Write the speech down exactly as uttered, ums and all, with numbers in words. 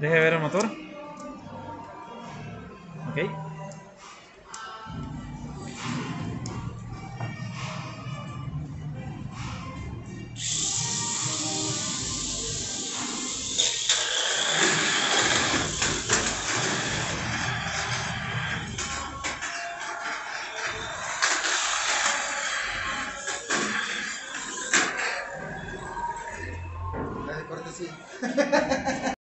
Deje ver el motor. Ok. Dale, corte, sí.